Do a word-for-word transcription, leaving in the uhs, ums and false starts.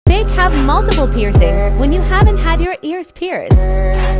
fake have multiple piercings when you haven't had your ears pierced.